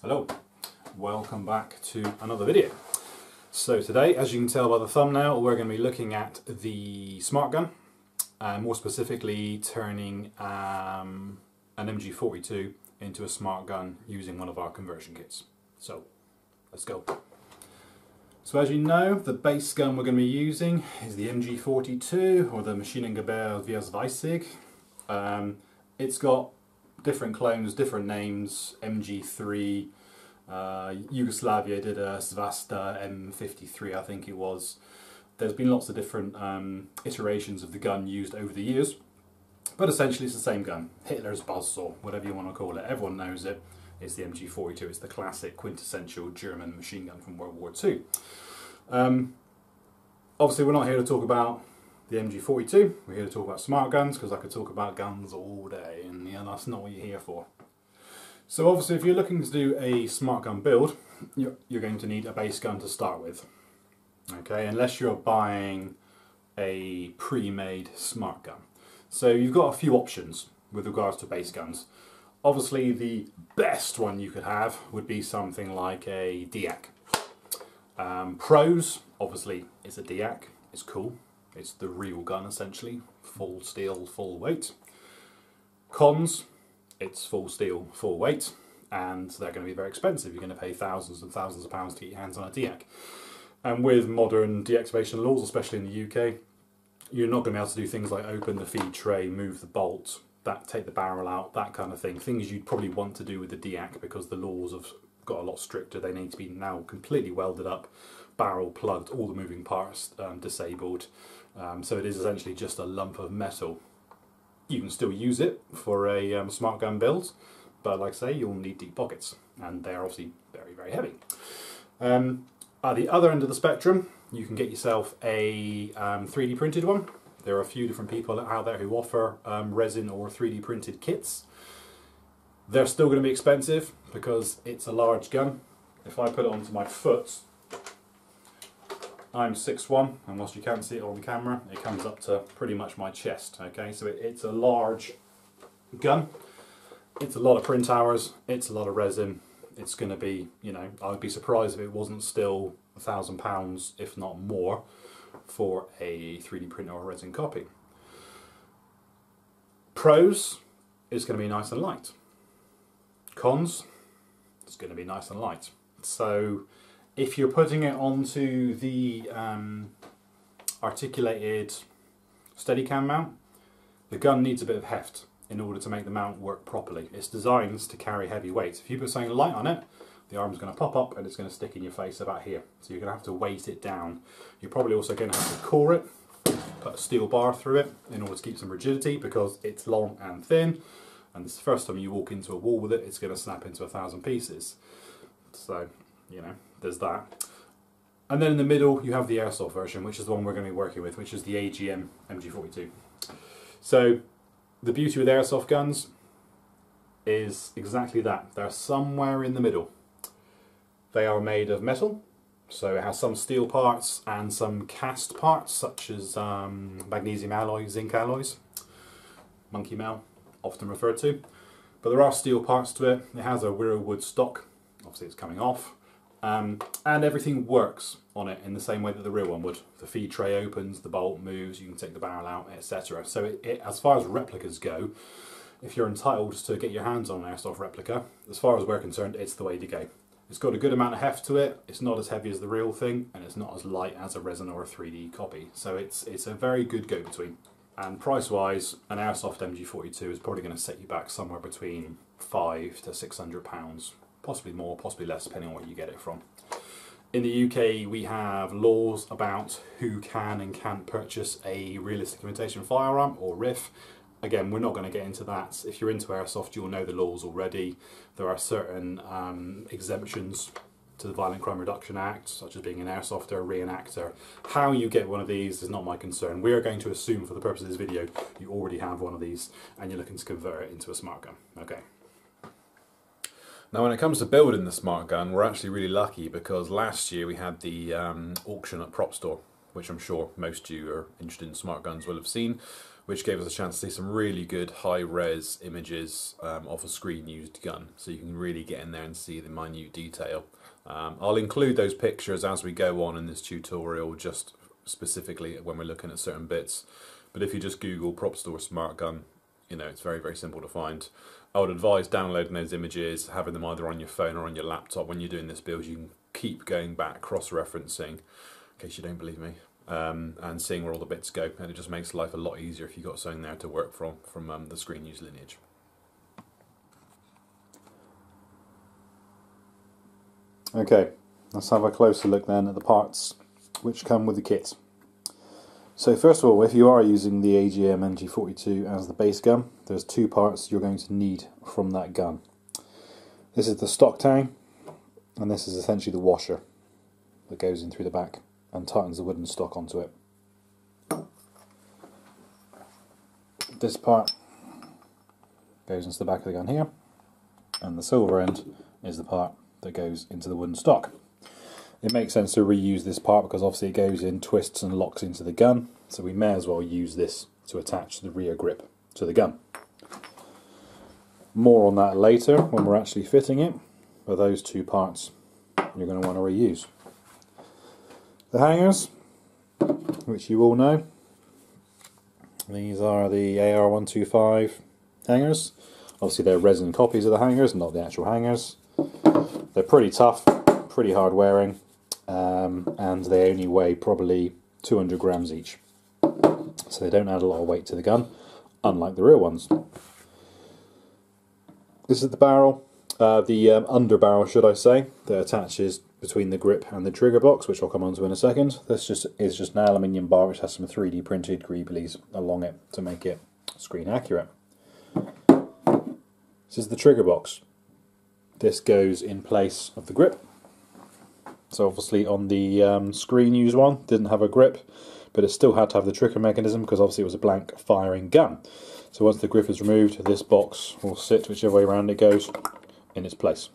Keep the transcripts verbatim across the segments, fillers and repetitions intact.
Hello, welcome back to another video. So today, as you can tell by the thumbnail, we're going to be looking at the Smartgun, uh, more specifically turning um, an M G forty-two into a Smartgun using one of our conversion kits. So let's go. So as you know, the base gun we're going to be using is the M G forty-two, or the Maschinengewehr vierundzwanzig. Um, it's got different clones, different names. M G three, uh, Yugoslavia did a Svasta M fifty-three, I think it was. There's been lots of different um, iterations of the gun used over the years, but essentially it's the same gun. Hitler's buzzsaw, whatever you want to call it. Everyone knows it. It's the M G forty-two. It's the classic quintessential German machine gun from World War Two. Um, obviously we're not here to talk about the M G forty-two, we're here to talk about smart guns, because I could talk about guns all day, and yeah, that's not what you're here for. So obviously if you're looking to do a smart gun build, you're, you're going to need a base gun to start with. Okay, unless you're buying a pre-made smart gun. So you've got a few options with regards to base guns. Obviously the best one you could have would be something like a D A C. Um, pros, obviously it's a D A C, it's cool. It's the real gun essentially, full steel, full weight. Cons, it's full steel, full weight, and they're going to be very expensive. You're going to pay thousands and thousands of pounds to get your hands on a D A C. And with modern deactivation laws, especially in the U K, you're not going to be able to do things like open the feed tray, move the bolt, that take the barrel out, that kind of thing. Things you'd probably want to do with the D A C because the laws have got a lot stricter. They need to be now completely welded up, barrel plugged, all the moving parts um, disabled. Um, so it is essentially just a lump of metal. You can still use it for a um, smart gun build, but like I say, you'll need deep pockets, and they're obviously very, very heavy. Um, at the other end of the spectrum, you can get yourself a um, three D printed one. There are a few different people out there who offer um, resin or three D printed kits. They're still going to be expensive because it's a large gun. If I put it onto my foot, I'm six foot one, and whilst you can't see it on the camera, it comes up to pretty much my chest. Okay, so it, it's a large gun. It's a lot of print hours. It's a lot of resin. It's going to be, you know, I would be surprised if it wasn't still a thousand pounds, if not more, for a three D print or a resin copy. Pros, it's going to be nice and light. Cons, it's going to be nice and light. So if you're putting it onto the um, articulated Steadicam mount, the gun needs a bit of heft in order to make the mount work properly. It's designed to carry heavy weight. If you put something light on it, the arm's going to pop up and it's going to stick in your face about here. So you're going to have to weight it down. You're probably also going to have to core it, put a steel bar through it in order to keep some rigidity, because it's long and thin, and this is the first time you walk into a wall with it, it's going to snap into a thousand pieces. So, you know, there's that. And then in the middle you have the airsoft version, which is the one we're going to be working with, which is the A G M M G forty-two. So the beauty with airsoft guns is exactly that. They're somewhere in the middle. They are made of metal, so it has some steel parts and some cast parts, such as um, magnesium alloys, zinc alloys, monkey metal, often referred to. But there are steel parts to it. It has a Wirral wood stock, obviously it's coming off. Um, and everything works on it in the same way that the real one would. The feed tray opens, the bolt moves, you can take the barrel out, et cetera. So it, it, as far as replicas go, if you're entitled to get your hands on an airsoft replica, as far as we're concerned, it's the way to go. It's got a good amount of heft to it, it's not as heavy as the real thing, and it's not as light as a resin or a three D copy. So it's, it's a very good go-between. And price-wise, an airsoft M G forty-two is probably going to set you back somewhere between five to six hundred pounds. Possibly more, possibly less, depending on where you get it from. In the U K, we have laws about who can and can't purchase a realistic imitation firearm, or R I F. Again, we're not going to get into that. If you're into airsoft, you'll know the laws already. There are certain um, exemptions to the Violent Crime Reduction Act, such as being an airsofter, a reenactor. How you get one of these is not my concern. We are going to assume, for the purpose of this video, you already have one of these and you're looking to convert it into a smart gun. Okay. Now when it comes to building the smart gun, we're actually really lucky, because last year we had the um, auction at Prop Store, which I'm sure most of you who are interested in smart guns will have seen. which gave us a chance to see some really good high-res images um, of a screen-used gun, so you can really get in there and see the minute detail. Um, I'll include those pictures as we go on in this tutorial, just specifically when we're looking at certain bits. But if you just Google prop store smart gun, you know, it's very, very simple to find. I would advise downloading those images, having them either on your phone or on your laptop when you're doing this build. You can keep going back, cross-referencing, in case you don't believe me, um, and seeing where all the bits go. And it just makes life a lot easier if you've got something there to work from, from um, the screen use lineage. Okay, let's have a closer look then at the parts which come with the kit. So first of all, if you are using the A G M M G forty-two as the base gun, there's two parts you're going to need from that gun. This is the stock tang, and this is essentially the washer that goes in through the back and tightens the wooden stock onto it. This part goes into the back of the gun here, and the silver end is the part that goes into the wooden stock. It makes sense to reuse this part because obviously it goes in, twists and locks into the gun, so we may as well use this to attach the rear grip to the gun. More on that later when we're actually fitting it, but those two parts you're going to want to reuse. The hangers, which you all know, these are the A R one twenty-five hangers. Obviously they're resin copies of the hangers, not the actual hangers. They're pretty tough, pretty hard wearing, um, and they only weigh probably two hundred grams each. So they don't add a lot of weight to the gun, unlike the real ones. This is the barrel, uh, the um, under barrel should I say, that attaches between the grip and the trigger box, which I'll come on to in a second. This just is just an aluminium bar which has some three D printed greeblies along it to make it screen accurate. This is the trigger box. This goes in place of the grip. So obviously on the um, screen used one, didn't have a grip, but it still had to have the trigger mechanism because obviously it was a blank firing gun. So once the grip is removed, this box will sit whichever way around it goes in its place.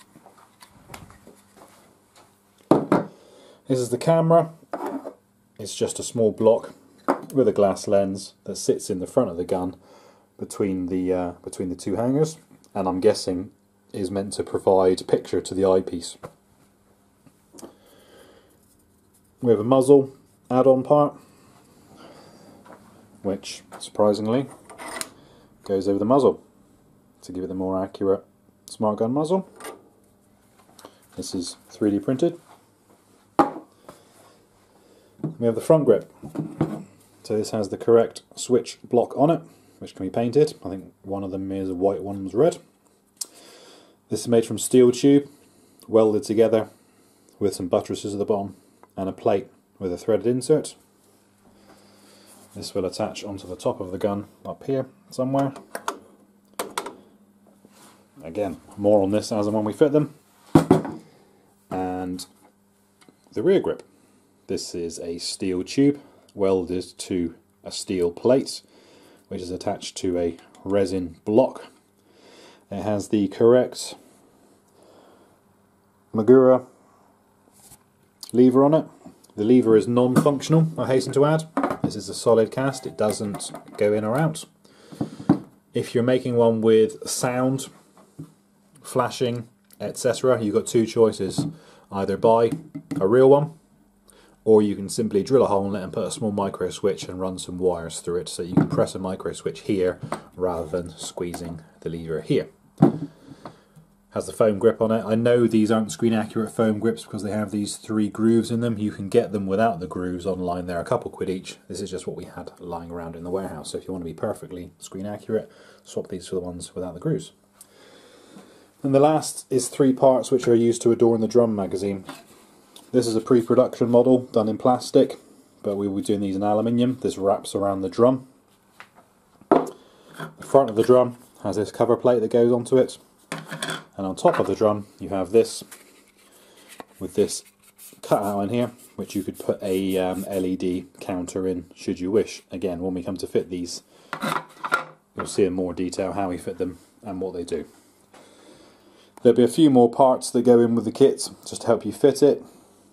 This is the camera. It's just a small block with a glass lens that sits in the front of the gun between the uh, between the two hangers, and I'm guessing is meant to provide picture to the eyepiece. We have a muzzle add-on part, which surprisingly goes over the muzzle to give it the more accurate smart gun muzzle. This is three D printed. We have the front grip. So this has the correct switch block on it, which can be painted. I think one of them is white, one's red. This is made from steel tube, welded together with some buttresses at the bottom and a plate with a threaded insert. This will attach onto the top of the gun up here somewhere. Again, more on this as and when we fit them. And the rear grip. This is a steel tube welded to a steel plate, which is attached to a resin block. It has the correct Magura lever on it. The lever is non-functional, I hasten to add. This is a solid cast, it doesn't go in or out. If you're making one with sound, flashing, et cetera, you've got two choices. Either buy a real one, or you can simply drill a hole in it and put a small micro switch and run some wires through it, so you can press a micro switch here rather than squeezing the lever here. Has the foam grip on it. I know these aren't screen accurate foam grips because they have these three grooves in them. You can get them without the grooves online. They're a couple quid each. This is just what we had lying around in the warehouse. So if you want to be perfectly screen accurate, swap these for the ones without the grooves. And the last is three parts which are used to adorn the drum magazine. This is a pre-production model done in plastic, but we will be doing these in aluminium. This wraps around the drum. The front of the drum has this cover plate that goes onto it. And on top of the drum you have this with this cutout in here, which you could put a um, L E D counter in should you wish. Again, when we come to fit these, you'll see in more detail how we fit them and what they do. There'll be a few more parts that go in with the kit just to help you fit it,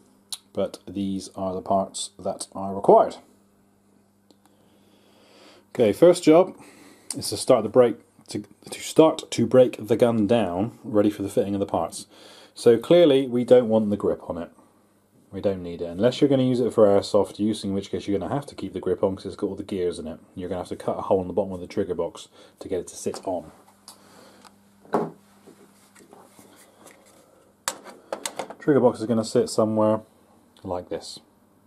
but these are the parts that are required. Okay, first job is to start the brake to, to start to break the gun down, ready for the fitting of the parts. So clearly we don't want the grip on it. We don't need it unless you're going to use it for airsoft use, in which case you're going to have to keep the grip on because it's got all the gears in it. You're going to have to cut a hole in the bottom of the trigger box to get it to sit on. Trigger box is going to sit somewhere like this.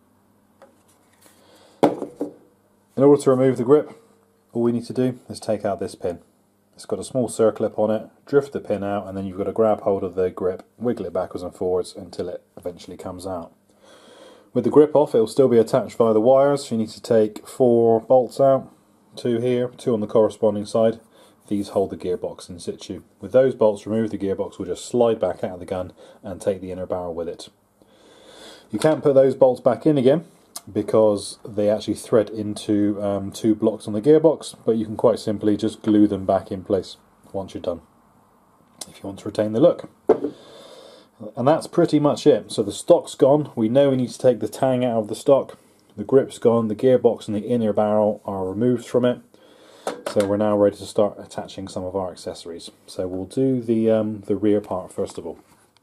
In order to remove the grip, all we need to do is take out this pin. It's got a small circlip on it, drift the pin out, and then you've got to grab hold of the grip, wiggle it backwards and forwards until it eventually comes out. With the grip off, it will still be attached via the wires. You need to take four bolts out, two here, two on the corresponding side. These hold the gearbox in situ. With those bolts removed, the gearbox will just slide back out of the gun and take the inner barrel with it. You can't put those bolts back in again because they actually thread into um, two blocks on the gearbox, but you can quite simply just glue them back in place once you're done, if you want to retain the look. And that's pretty much it. So the stock's gone. We know we need to take the tang out of the stock. The grip's gone. The gearbox and the inner barrel are removed from it. So we're now ready to start attaching some of our accessories. So we'll do the, um, the rear part first of all.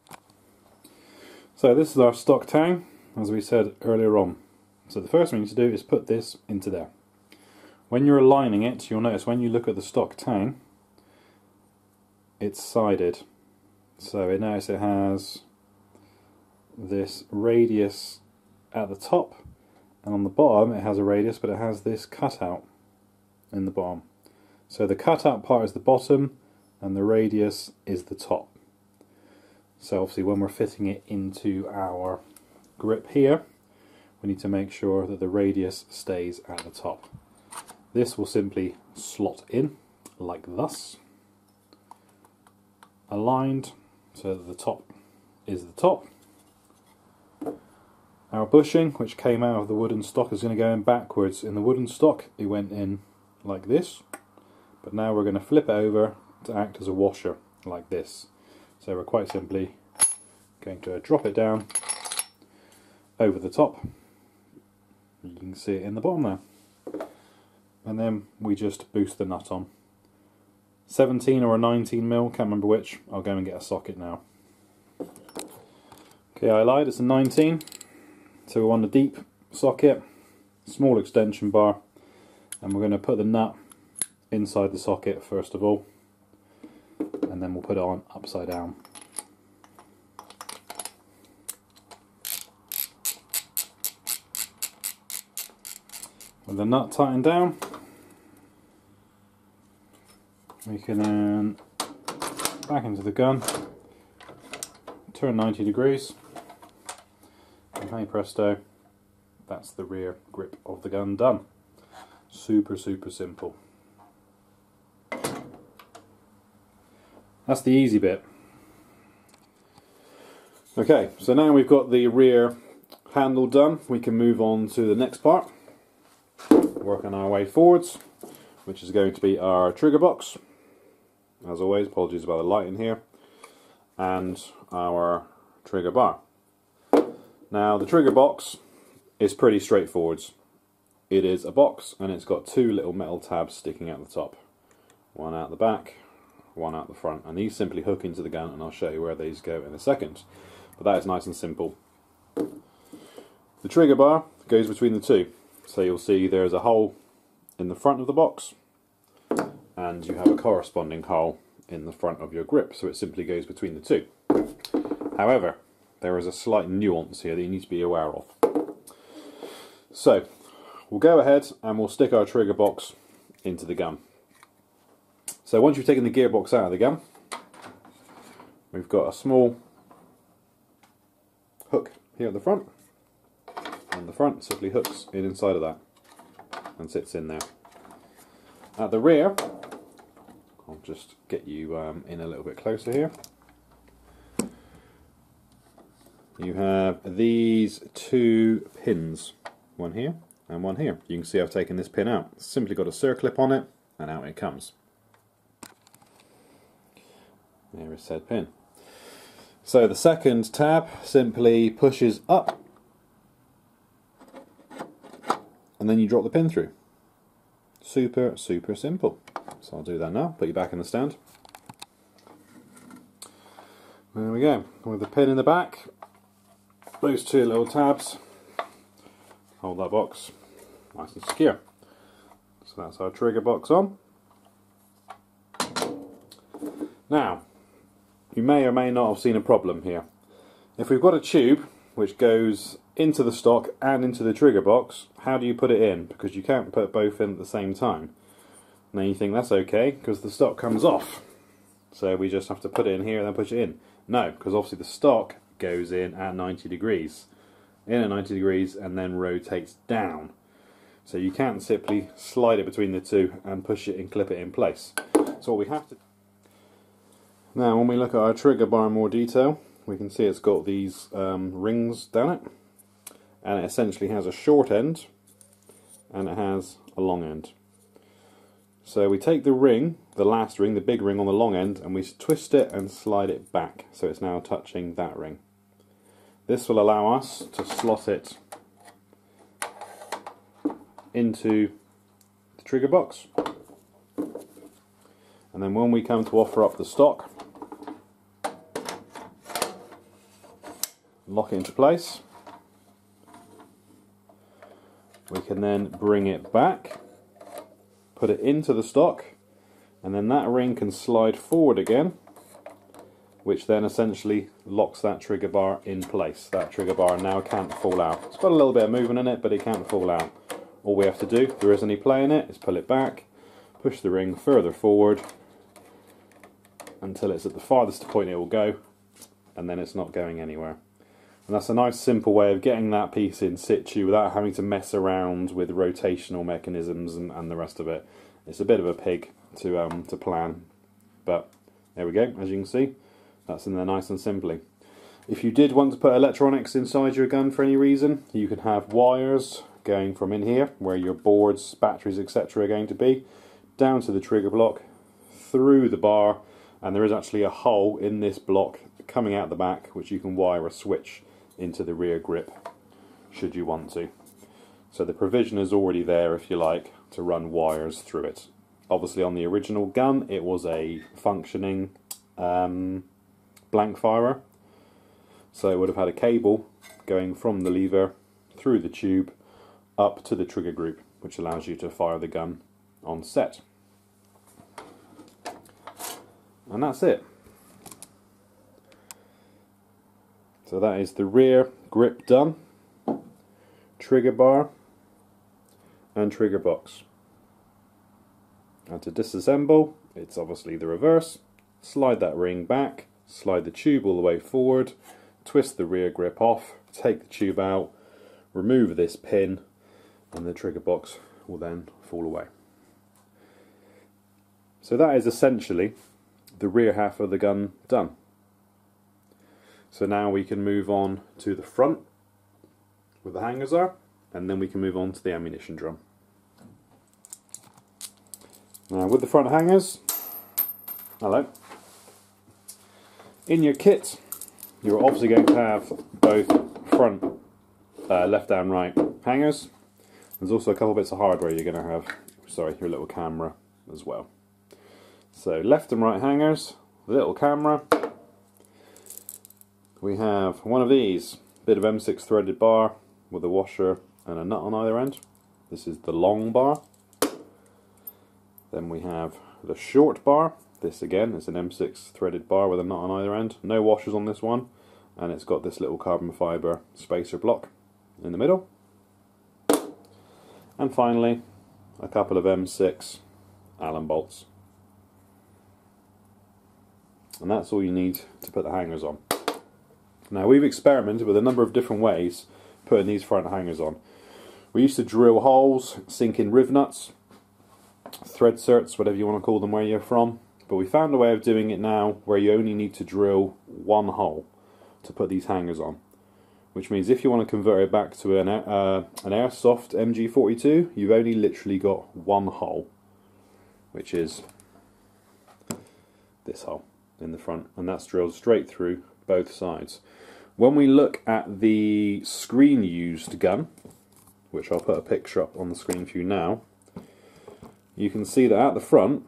So this is our stock tang, as we said earlier on. So the first thing you need to do is put this into there. When you're aligning it, you'll notice when you look at the stock tang, it's sided. So it notice it has this radius at the top, and on the bottom it has a radius, but it has this cutout in the bottom. So the cutout part is the bottom, and the radius is the top. So obviously when we're fitting it into our grip here, we need to make sure that the radius stays at the top. This will simply slot in like thus, aligned so that the top is the top. Our bushing, which came out of the wooden stock, is going to go in backwards. In the wooden stock it went in like this, but now we're going to flip it over to act as a washer like this. So we're quite simply going to drop it down over the top. You can see it in the bottom there. And then we just boost the nut on. seventeen or a nineteen mil, can't remember which. I'll go and get a socket now. Okay, I lied, it's a nineteen. So we want a deep socket, small extension bar, and we're going to put the nut inside the socket first of all, and then we'll put it on upside down. With the nut tightened down, we can then back into the gun, turn ninety degrees, and hey presto, that's the rear grip of the gun done. Super, super simple. That's the easy bit. Okay, so now we've got the rear handle done, we can move on to the next part. Working our way forwards, which is going to be our trigger box. As always, apologies about the lighting here, and our trigger bar. Now the trigger box is pretty straightforward. It is a box and it's got two little metal tabs sticking out the top. One out the back, one out the front, and these simply hook into the gun, and I'll show you where these go in a second. But that is nice and simple. The trigger bar goes between the two. So you'll see there's a hole in the front of the box, and you have a corresponding hole in the front of your grip, so it simply goes between the two. However, there is a slight nuance here that you need to be aware of. So, we'll go ahead and we'll stick our trigger box into the gun. So once you've taken the gearbox out of the gun, we've got a small hook here at the front, and the front simply hooks in inside of that and sits in there. At the rear, I'll just get you um, in a little bit closer here. You have these two pins, one here and one here. You can see I've taken this pin out. It's simply got a circlip on it, and out it comes. There is said pin. So the second tab simply pushes up, and then you drop the pin through. super, super simple. So I'll do that now, put you back in the stand. There we go, with the pin in the back, those two little tabs hold that box nice and secure. So that's our trigger box on. Now, you may or may not have seen a problem here. If we've got a tube which goes into the stock and into the trigger box, how do you put it in? Because you can't put both in at the same time. Now you think that's okay because the stock comes off. So we just have to put it in here and then push it in. No, because obviously the stock goes in at ninety degrees. In at ninety degrees and then rotates down. So you can't simply slide it between the two and push it and clip it in place. So what we have to... Now when we look at our trigger bar in more detail, we can see it's got these um, rings down it. And it essentially has a short end and it has a long end. So we take the ring, the last ring, the big ring on the long end, and we twist it and slide it back so it's now touching that ring. This will allow us to slot it into the trigger box. And then when we come to offer up the stock, lock it into place. We can then bring it back, put it into the stock, and then that ring can slide forward again, which then essentially locks that trigger bar in place. That trigger bar now can't fall out. It's got a little bit of movement in it, but it can't fall out. All we have to do, if there is any play in it, is pull it back, push the ring further forward until it's at the farthest point it will go, and then it's not going anywhere. And that's a nice simple way of getting that piece in situ without having to mess around with rotational mechanisms and, and the rest of it. It's a bit of a pig to um, to plan, but there we go. As you can see, that's in there nice and simply. If you did want to put electronics inside your gun for any reason, you can have wires going from in here, where your boards, batteries, et cetera are going to be, down to the trigger block, through the bar, and there is actually a hole in this block coming out the back, which you can wire a switch into the rear grip should you want to. So the provision is already there, if you like, to run wires through it. Obviously on the original gun it was a functioning um, blank firer, so it would have had a cable going from the lever through the tube up to the trigger group, which allows you to fire the gun on set. And that's it. So that is the rear grip done, trigger bar and trigger box. And to disassemble, it's obviously the reverse. Slide that ring back, slide the tube all the way forward, twist the rear grip off, take the tube out, remove this pin, and the trigger box will then fall away. So that is essentially the rear half of the gun done. So now we can move on to the front, where the hangers are, and then we can move on to the ammunition drum. Now with the front hangers, hello, in your kit you're obviously going to have both front uh, left and right hangers. There's also a couple bits of hardware you're going to have, sorry, your little camera as well. So left and right hangers, little camera. We have one of these, bit of M six threaded bar with a washer and a nut on either end. This is the long bar. Then we have the short bar. This again is an M six threaded bar with a nut on either end. No washers on this one, and it's got this little carbon fibre spacer block in the middle. And finally, a couple of M six Allen bolts. And that's all you need to put the hangers on. Now we've experimented with a number of different ways putting these front hangers on. We used to drill holes, sink in riv nuts, thread certs, whatever you want to call them where you're from, but we found a way of doing it now where you only need to drill one hole to put these hangers on, which means if you want to convert it back to an, uh, an airsoft M G forty-two, you've only literally got one hole, which is this hole in the front, and that's drilled straight through both sides. When we look at the screen used gun, which I'll put a picture up on the screen for you now, you can see that at the front,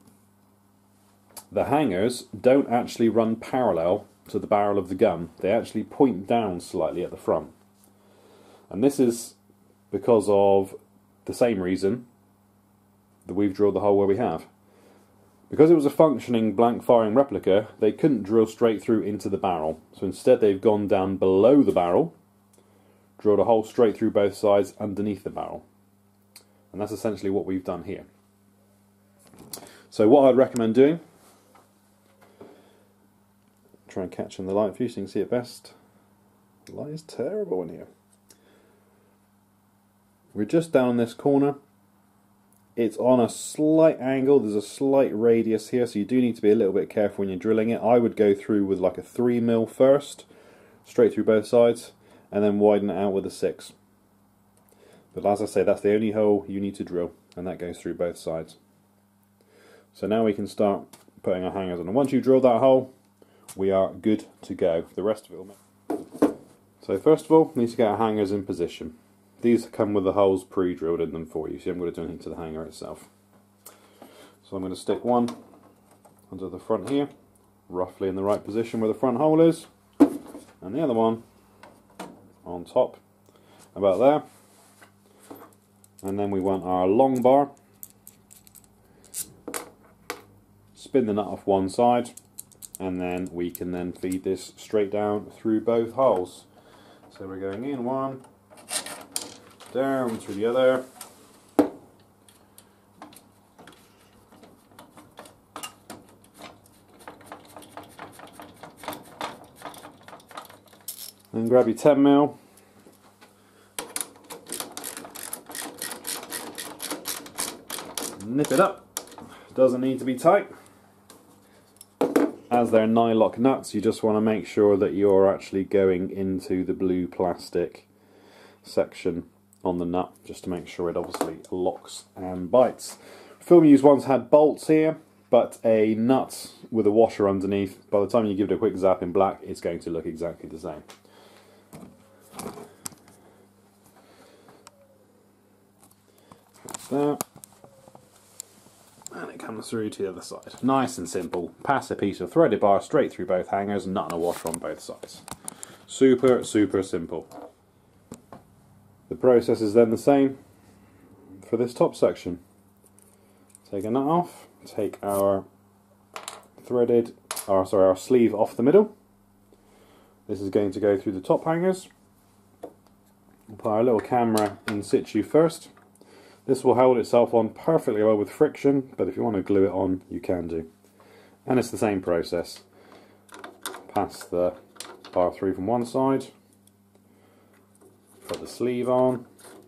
the hangers don't actually run parallel to the barrel of the gun. They actually point down slightly at the front. And this is because of the same reason that we've drilled the hole where we have. Because it was a functioning blank firing replica, they couldn't drill straight through into the barrel. So instead they've gone down below the barrel, drilled a hole straight through both sides underneath the barrel. And that's essentially what we've done here. So what I'd recommend doing, try and catch in the light view so you can see it best. The light is terrible in here. We're just down this corner. It's on a slight angle, there's a slight radius here, so you do need to be a little bit careful when you're drilling it. I would go through with like a three mil first, straight through both sides, and then widen it out with a six. But as I say, that's the only hole you need to drill, and that goes through both sides. So now we can start putting our hangers on. And once you've drilled that hole, we are good to go. The rest of it will make. So first of all, we need to get our hangers in position. These come with the holes pre-drilled in them for you, so you haven't got to do anything to the hanger itself. So I'm going to stick one onto the front here, roughly in the right position where the front hole is, and the other one on top, about there. And then we want our long bar, spin the nut off one side, and then we can then feed this straight down through both holes. So we're going in one, down through the other, and grab your ten mil, nip it up. Doesn't need to be tight. As they're nylock nuts, you just want to make sure that you're actually going into the blue plastic section on the nut, just to make sure it obviously locks and bites. Film used once had bolts here, but a nut with a washer underneath. By the time you give it a quick zap in black, it's going to look exactly the same. That's that. And it comes through to the other side. Nice and simple. Pass a piece of threaded bar straight through both hangers, nut and a washer on both sides. Super, super simple. The process is then the same for this top section. Take a nut off, take our threaded, or sorry, our sleeve off the middle. This is going to go through the top hangers. We'll put our little camera in situ first. This will hold itself on perfectly well with friction, but if you want to glue it on, you can do. And it's the same process. Pass the bar through from one side, put the sleeve on,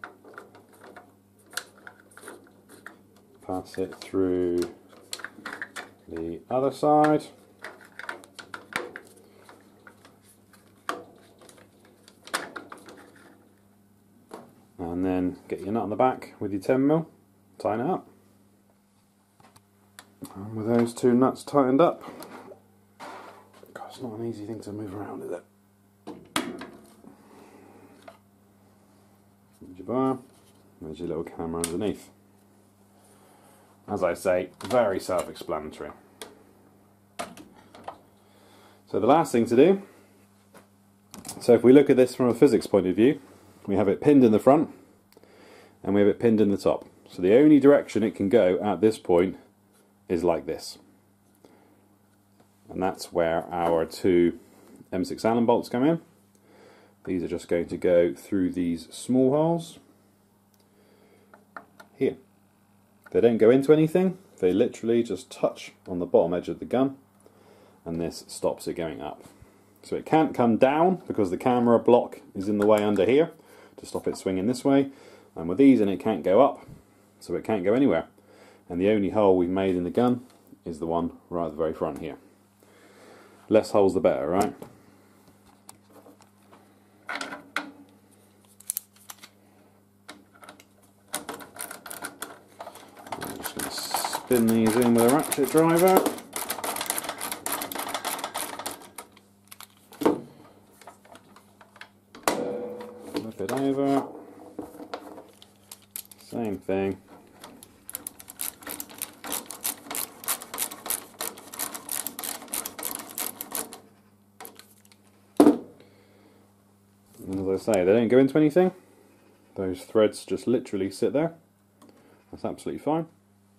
pass it through the other side, and then get your nut on the back with your ten mil, tighten it up. And with those two nuts tightened up, God, it's not an easy thing to move around, is it? There's your bar, there's your little camera underneath. As I say, very self-explanatory. So the last thing to do, so if we look at this from a physics point of view, we have it pinned in the front and we have it pinned in the top. So the only direction it can go at this point is like this. And that's where our two M six Allen bolts come in. These are just going to go through these small holes here. They don't go into anything, they literally just touch on the bottom edge of the gun, and this stops it going up. So it can't come down because the camera block is in the way under here to stop it swinging this way, and with these and it can't go up, so it can't go anywhere. And the only hole we've made in the gun is the one right at the very front here. Less holes the better, right? I'm just going to spin these in with a ratchet driver. Flip it over. Same thing. As I say, they don't go into anything. Those threads just literally sit there. That's absolutely fine.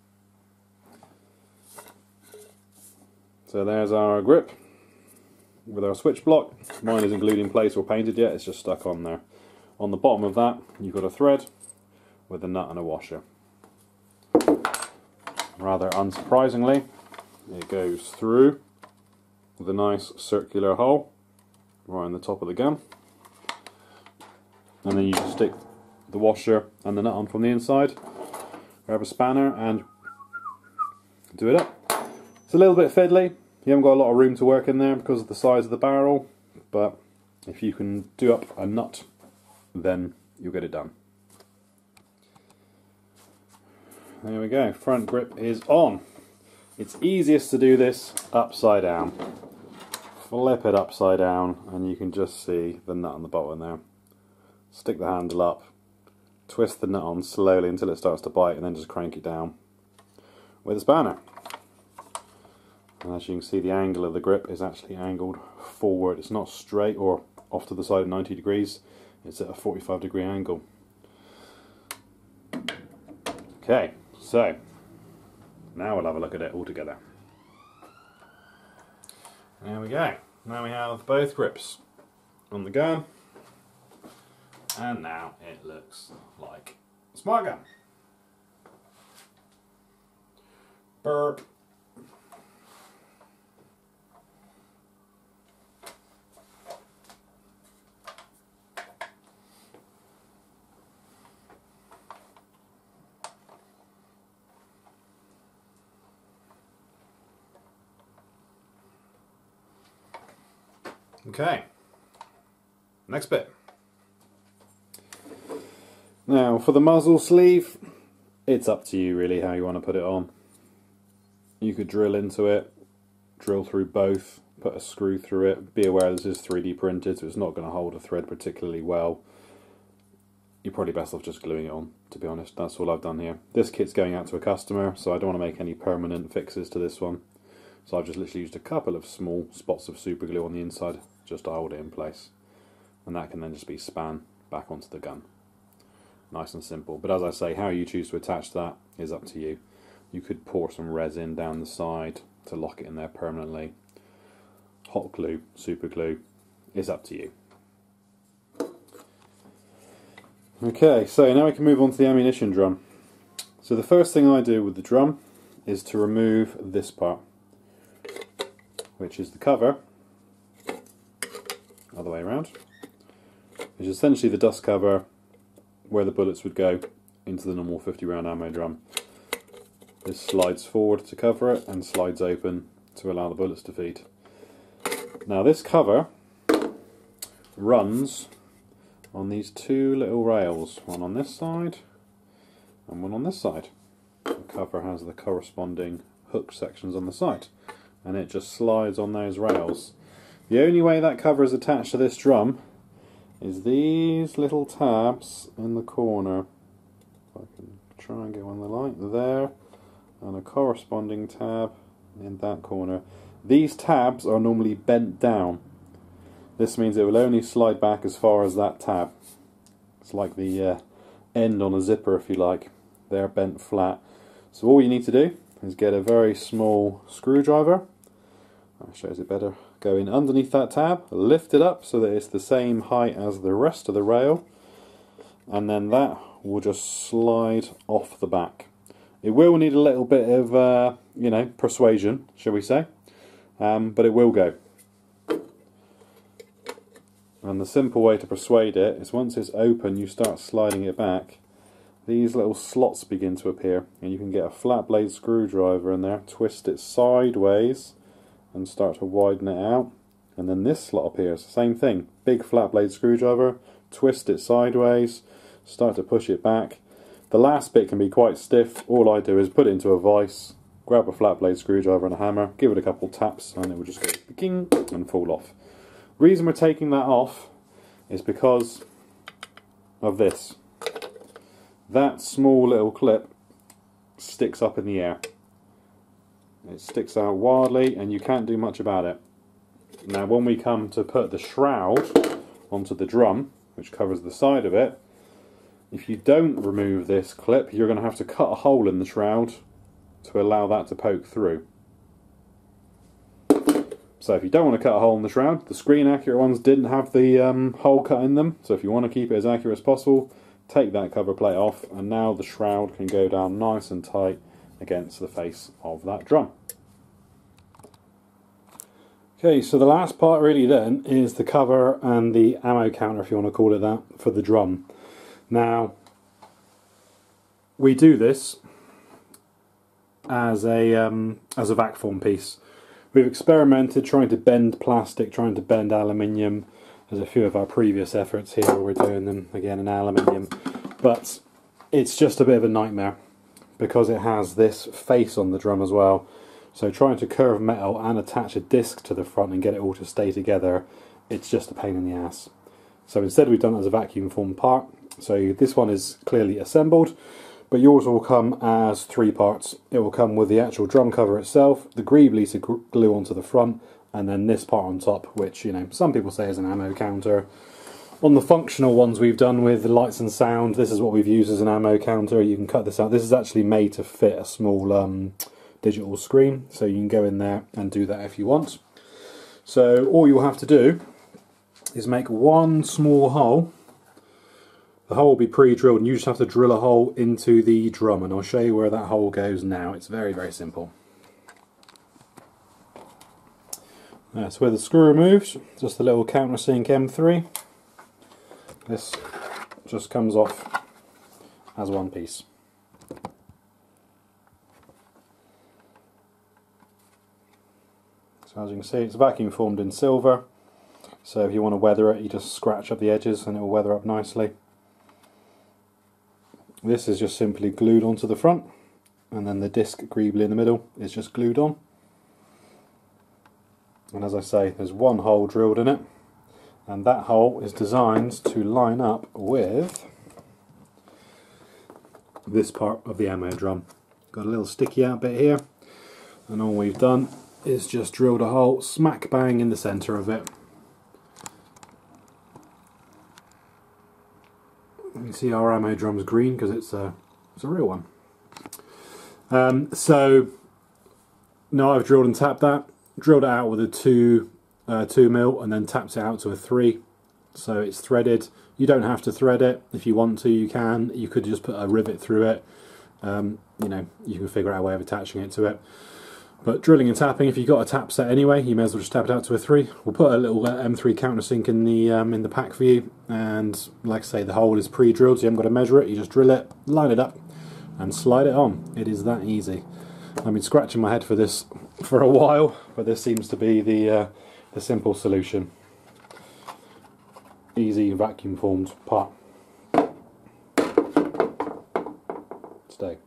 So there's our grip with our switch block. Mine isn't glued in place or painted yet, it's just stuck on there. On the bottom of that, you've got a thread with a nut and a washer. Rather unsurprisingly, it goes through with a nice circular hole right on the top of the gun. And then you just stick the washer and the nut on from the inside, grab a spanner and do it up. It's a little bit fiddly, you haven't got a lot of room to work in there because of the size of the barrel, but if you can do up a nut, then you'll get it done. There we go, front grip is on. It's easiest to do this upside down. Flip it upside down and you can just see the nut on the bottom there. Stick the handle up, twist the nut on slowly until it starts to bite, and then just crank it down with a spanner. And as you can see, the angle of the grip is actually angled forward. It's not straight or off to the side of ninety degrees, it's at a forty-five degree angle. Okay, so now we'll have a look at it all together. There we go. Now we have both grips on the gun. And now it looks like a Smartgun. Burp. Okay, next bit. Now for the muzzle sleeve, it's up to you really how you want to put it on. You could drill into it, drill through both, put a screw through it. Be aware this is three D printed, so it's not going to hold a thread particularly well. You're probably best off just gluing it on, to be honest. That's all I've done here. This kit's going out to a customer, so I don't want to make any permanent fixes to this one. So I've just literally used a couple of small spots of super glue on the inside just to hold it in place. And that can then just be span back onto the gun. Nice and simple. But as I say, how you choose to attach that is up to you. You could pour some resin down the side to lock it in there permanently. Hot glue, super glue, it's up to you. Okay, so now we can move on to the ammunition drum. So the first thing I do with the drum is to remove this part, which is the cover, other way around, which is essentially the dust cover where the bullets would go into the normal fifty round ammo drum. This slides forward to cover it and slides open to allow the bullets to feed. Now this cover runs on these two little rails, one on this side and one on this side. The cover has the corresponding hook sections on the side, and it just slides on those rails. The only way that cover is attached to this drum is these little tabs in the corner. If I can try and get one of the light there, and a corresponding tab in that corner. These tabs are normally bent down. This means it will only slide back as far as that tab. It's like the uh, end on a zipper, if you like. They're bent flat. So all you need to do is get a very small screwdriver. That shows it better. Go in underneath that tab, lift it up so that it's the same height as the rest of the rail, and then that will just slide off the back. It will need a little bit of, uh, you know, persuasion, shall we say, um, but it will go. And the simple way to persuade it is once it's open, you start sliding it back. These little slots begin to appear, and you can get a flat blade screwdriver in there, twist it sideways, and start to widen it out, and then this slot appears. Same thing, big flat blade screwdriver, twist it sideways, start to push it back. The last bit can be quite stiff. All I do is put it into a vise, grab a flat blade screwdriver and a hammer, give it a couple taps, and it will just go king and fall off. Reason we're taking that off is because of this. That small little clip sticks up in the air. It sticks out wildly and you can't do much about it. Now when we come to put the shroud onto the drum, which covers the side of it. If you don't remove this clip, you're going to have to cut a hole in the shroud to allow that to poke through. So if you don't want to cut a hole in the shroud, the screen accurate ones didn't have the um, hole cut in them, so if you want to keep it as accurate as possible, take that cover plate off, and now the shroud can go down nice and tight against the face of that drum. Okay, so the last part really then is the cover and the ammo counter, if you want to call it that, for the drum. Now, we do this as a um, as a vac form piece. We've experimented trying to bend plastic, trying to bend aluminium. There's a few of our previous efforts here where we're doing them again in aluminium, but it's just a bit of a nightmare because it has this face on the drum as well. So trying to curve metal and attach a disc to the front and get it all to stay together, it's just a pain in the ass. So instead we've done it as a vacuum form part. So this one is clearly assembled, but yours will come as three parts. It will come with the actual drum cover itself, the greebly to glue onto the front, and then this part on top, which, you know, some people say is an ammo counter. On the functional ones we've done with the lights and sound, this is what we've used as an ammo counter. You can cut this out. This is actually made to fit a small um, digital screen, so you can go in there and do that if you want. So all you'll have to do is make one small hole. The hole will be pre-drilled and you just have to drill a hole into the drum, and I'll show you where that hole goes now. It's very, very simple. That's where the screw removes, just a little countersink M three. This just comes off as one piece. So as you can see, it's vacuum formed in silver, so if you want to weather it, you just scratch up the edges and it will weather up nicely. This is just simply glued onto the front, and then the disc greebly in the middle is just glued on. And as I say, there's one hole drilled in it, and that hole is designed to line up with this part of the ammo drum. Got a little sticky out bit here, and all we've done is just drilled a hole smack bang in the centre of it. You can see our ammo drum's green because it's a, it's a real one. Um, so now I've drilled and tapped that, drilled it out with a two, uh, two mil, and then tapped it out to a three. So it's threaded. You don't have to thread it. If you want to, you can. You could just put a rivet through it. Um, you know, you can figure out a way of attaching it to it. But drilling and tapping, if you've got a tap set anyway, you may as well just tap it out to a three. We'll put a little uh, M three countersink in the um, in the pack for you, and like I say, the hole is pre-drilled, so you haven't got to measure it. You just drill it, line it up, and slide it on. It is that easy. I've been scratching my head for this for a while, but this seems to be the uh, the simple solution. Easy vacuum formed part. Stay.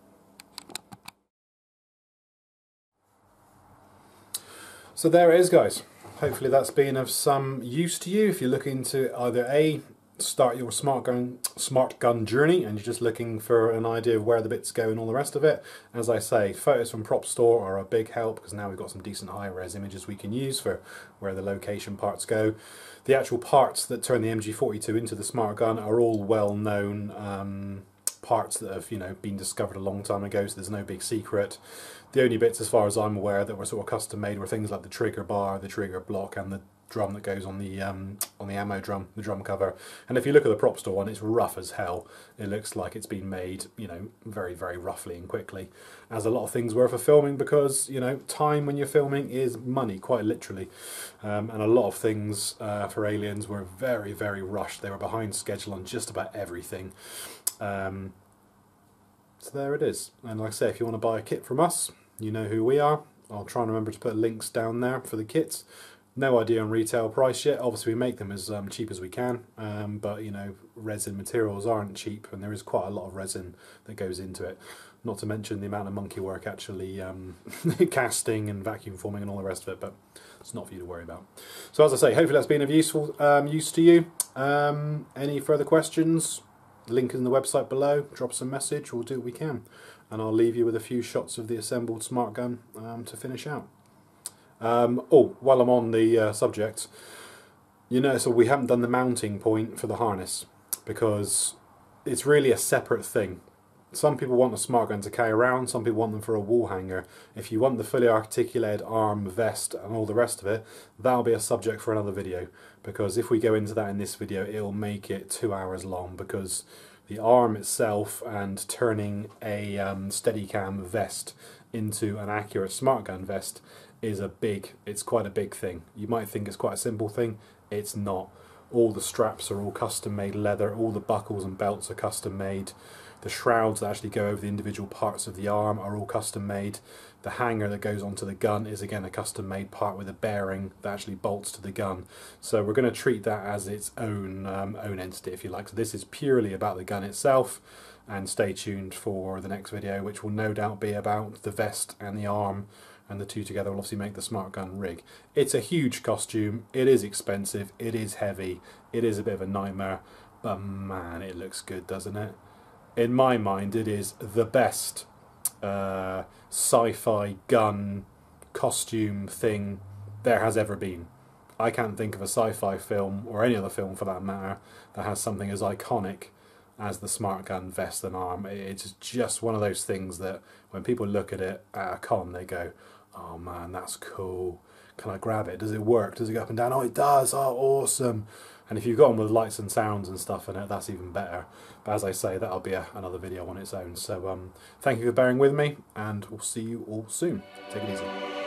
So there it is, guys. Hopefully that's been of some use to you if you're looking to either A, start your smart gun, smart gun journey, and you're just looking for an idea of where the bits go and all the rest of it. As I say, photos from Prop Store are a big help because now we've got some decent high-res images we can use for where the location parts go. The actual parts that turn the M G forty-two into the smart gun are all well-known um, parts that have, you know, been discovered a long time ago, so there's no big secret. The only bits, as far as I'm aware, that were sort of custom made were things like the trigger bar, the trigger block, and the drum that goes on the um, on the ammo drum, the drum cover. And if you look at the Prop Store one, it's rough as hell. It looks like it's been made, you know, very, very roughly and quickly, as a lot of things were for filming, because, you know, time when you're filming is money, quite literally. Um, and a lot of things uh, for Aliens were very, very rushed. They were behind schedule on just about everything. Um, so there it is. And like I say, if you want to buy a kit from us, you know who we are. I'll try and remember to put links down there for the kits. No idea on retail price yet. Obviously we make them as um, cheap as we can, um, but you know, resin materials aren't cheap, and there is quite a lot of resin that goes into it. Not to mention the amount of monkey work actually um, casting and vacuum forming and all the rest of it, but it's not for you to worry about. So as I say, hopefully that's been of useful um, use to you. Um, any further questions? Link is in the website below. Drop us a message. We'll do what we can. And I'll leave you with a few shots of the assembled smart gun um, to finish out. Um, oh, while I'm on the uh, subject, You know, so we haven't done the mounting point for the harness because it's really a separate thing. Some people want a Smartgun to carry around, some people want them for a wall hanger. If you want the fully articulated arm, vest and all the rest of it, that'll be a subject for another video, because if we go into that in this video it'll make it two hours long, because the arm itself and turning a um, Steadicam vest into an accurate Smartgun vest is a big, it's quite a big thing. You might think it's quite a simple thing, it's not. All the straps are all custom made leather, all the buckles and belts are custom made. The shrouds that actually go over the individual parts of the arm are all custom made. The hanger that goes onto the gun is again a custom made part with a bearing that actually bolts to the gun. So we're going to treat that as its own um, own entity, if you like. So this is purely about the gun itself, and stay tuned for the next video, which will no doubt be about the vest and the arm, and the two together will obviously make the Smartgun rig. It's a huge costume, it is expensive, it is heavy, it is a bit of a nightmare, but man, it looks good, doesn't it? In my mind, it is the best uh, sci-fi gun costume thing there has ever been. I can't think of a sci-fi film, or any other film for that matter, that has something as iconic as the Smartgun vest and arm. It's just one of those things that when people look at it at a con, they go, oh man, that's cool. Can I grab it? Does it work? Does it go up and down? Oh, it does. Oh, awesome. And if you've got them with lights and sounds and stuff in it, that's even better. But as I say, that'll be a, another video on its own. So um, thank you for bearing with me, and we'll see you all soon. Take it easy.